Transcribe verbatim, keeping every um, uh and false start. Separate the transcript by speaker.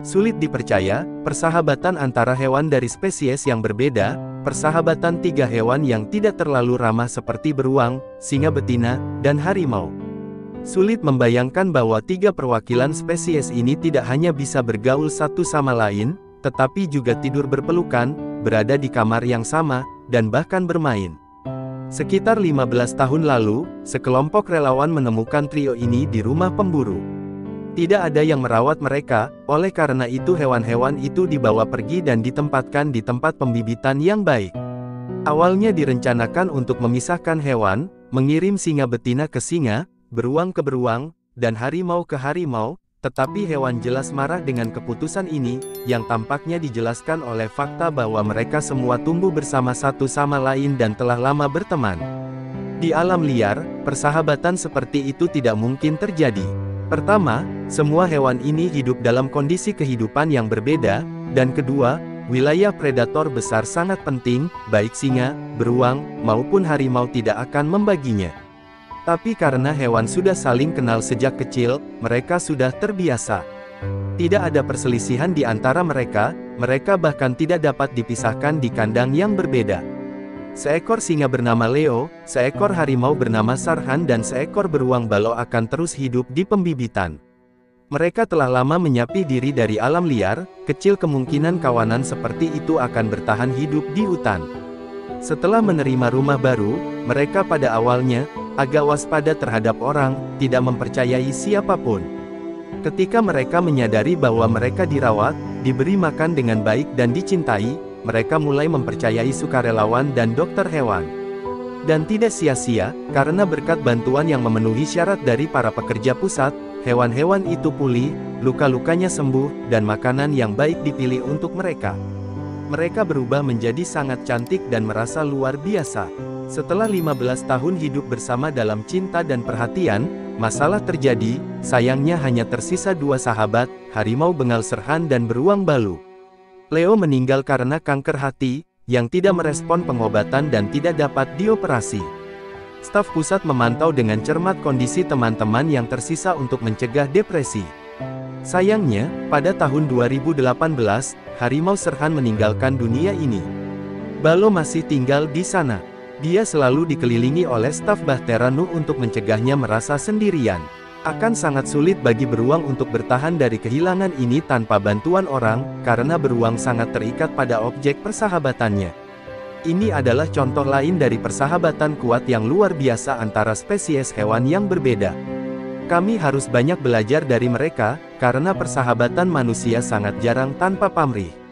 Speaker 1: Sulit dipercaya, persahabatan antara hewan dari spesies yang berbeda, persahabatan tiga hewan yang tidak terlalu ramah seperti beruang, singa betina, dan harimau. Sulit membayangkan bahwa tiga perwakilan spesies ini tidak hanya bisa bergaul satu sama lain, tetapi juga tidur berpelukan, berada di kamar yang sama, dan bahkan bermain. Sekitar lima belas tahun lalu, sekelompok relawan menemukan trio ini di rumah pemburu. Tidak ada yang merawat mereka, oleh karena itu hewan-hewan itu dibawa pergi dan ditempatkan di tempat pembibitan yang baik. Awalnya direncanakan untuk memisahkan hewan, mengirim singa betina ke singa, beruang ke beruang, dan harimau ke harimau, tetapi hewan jelas marah dengan keputusan ini, yang tampaknya dijelaskan oleh fakta bahwa mereka semua tumbuh bersama satu sama lain dan telah lama berteman. Di alam liar, persahabatan seperti itu tidak mungkin terjadi. Pertama, semua hewan ini hidup dalam kondisi kehidupan yang berbeda, dan kedua, wilayah predator besar sangat penting, baik singa, beruang, maupun harimau tidak akan membaginya. Tapi karena hewan sudah saling kenal sejak kecil, mereka sudah terbiasa. Tidak ada perselisihan di antara mereka, mereka bahkan tidak dapat dipisahkan di kandang yang berbeda. Seekor singa bernama Leo, seekor harimau bernama Sarhan dan seekor beruang balo akan terus hidup di pembibitan. Mereka telah lama menyapi diri dari alam liar, kecil kemungkinan kawanan seperti itu akan bertahan hidup di hutan. Setelah menerima rumah baru, mereka pada awalnya agak waspada terhadap orang, tidak mempercayai siapapun. Ketika mereka menyadari bahwa mereka dirawat, diberi makan dengan baik dan dicintai, mereka mulai mempercayai sukarelawan dan dokter hewan. Dan tidak sia-sia, karena berkat bantuan yang memenuhi syarat dari para pekerja pusat, hewan-hewan itu pulih, luka-lukanya sembuh, dan makanan yang baik dipilih untuk mereka. Mereka berubah menjadi sangat cantik dan merasa luar biasa. Setelah lima belas tahun hidup bersama dalam cinta dan perhatian, masalah terjadi, sayangnya hanya tersisa dua sahabat, harimau bengal Sarhan dan beruang Balu. Leo meninggal karena kanker hati, yang tidak merespon pengobatan dan tidak dapat dioperasi. Staf pusat memantau dengan cermat kondisi teman-teman yang tersisa untuk mencegah depresi. Sayangnya, pada tahun dua ribu delapan belas, harimau Sarhan meninggalkan dunia ini. Balo masih tinggal di sana. Dia selalu dikelilingi oleh staf Bahtera Nuh untuk mencegahnya merasa sendirian. Akan sangat sulit bagi beruang untuk bertahan dari kehilangan ini tanpa bantuan orang, karena beruang sangat terikat pada objek persahabatannya. Ini adalah contoh lain dari persahabatan kuat yang luar biasa antara spesies hewan yang berbeda. Kami harus banyak belajar dari mereka, karena persahabatan manusia sangat jarang tanpa pamrih.